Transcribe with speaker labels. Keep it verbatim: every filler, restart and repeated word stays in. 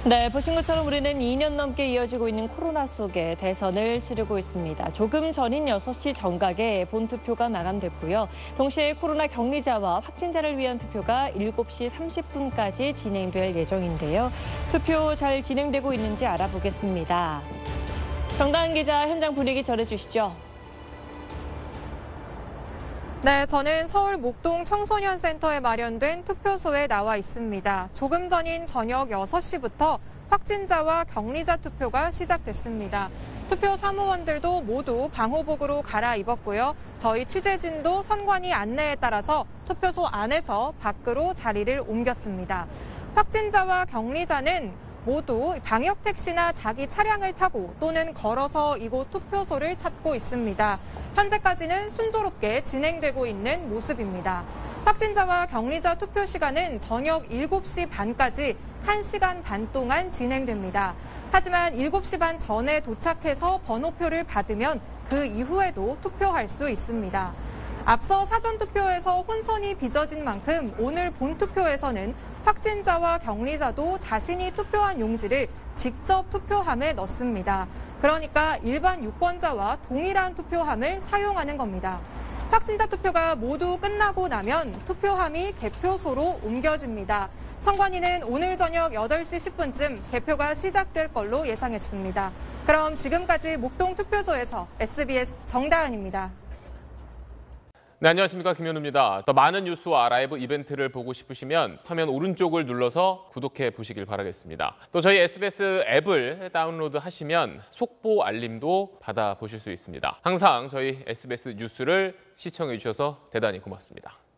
Speaker 1: 네, 보신 것처럼 우리는 이 년 넘게 이어지고 있는 코로나 속에 대선을 치르고 있습니다. 조금 전인 여섯 시 정각에 본투표가 마감됐고요. 동시에 코로나 격리자와 확진자를 위한 투표가 일곱 시 삼십 분까지 진행될 예정인데요. 투표 잘 진행되고 있는지 알아보겠습니다. 정다은 기자, 현장 분위기 전해주시죠.
Speaker 2: 네, 저는 서울 목동 청소년센터에 마련된 투표소에 나와 있습니다. 조금 전인 저녁 여섯 시부터 확진자와 격리자 투표가 시작됐습니다. 투표 사무원들도 모두 방호복으로 갈아입었고요. 저희 취재진도 선관위 안내에 따라서 투표소 안에서 밖으로 자리를 옮겼습니다. 확진자와 격리자는 모두 방역 택시나 자기 차량을 타고 또는 걸어서 이곳 투표소를 찾고 있습니다. 현재까지는 순조롭게 진행되고 있는 모습입니다. 확진자와 격리자 투표 시간은 저녁 일곱 시 반까지 한 시간 반 동안 진행됩니다. 하지만 일곱 시 반 전에 도착해서 번호표를 받으면 그 이후에도 투표할 수 있습니다. 앞서 사전투표에서 혼선이 빚어진 만큼 오늘 본투표에서는 확진자와 격리자도 자신이 투표한 용지를 직접 투표함에 넣습니다. 그러니까 일반 유권자와 동일한 투표함을 사용하는 겁니다. 확진자 투표가 모두 끝나고 나면 투표함이 개표소로 옮겨집니다. 선관위는 오늘 저녁 여덟 시 십 분쯤 개표가 시작될 걸로 예상했습니다. 그럼 지금까지 목동 투표소에서 에스비에스 정다은입니다.
Speaker 3: 네, 안녕하십니까. 김현우입니다. 더 많은 뉴스와 라이브 이벤트를 보고 싶으시면 화면 오른쪽을 눌러서 구독해 보시길 바라겠습니다. 또 저희 에스비에스 앱을 다운로드 하시면 속보 알림도 받아보실 수 있습니다. 항상 저희 에스비에스 뉴스를 시청해 주셔서 대단히 고맙습니다.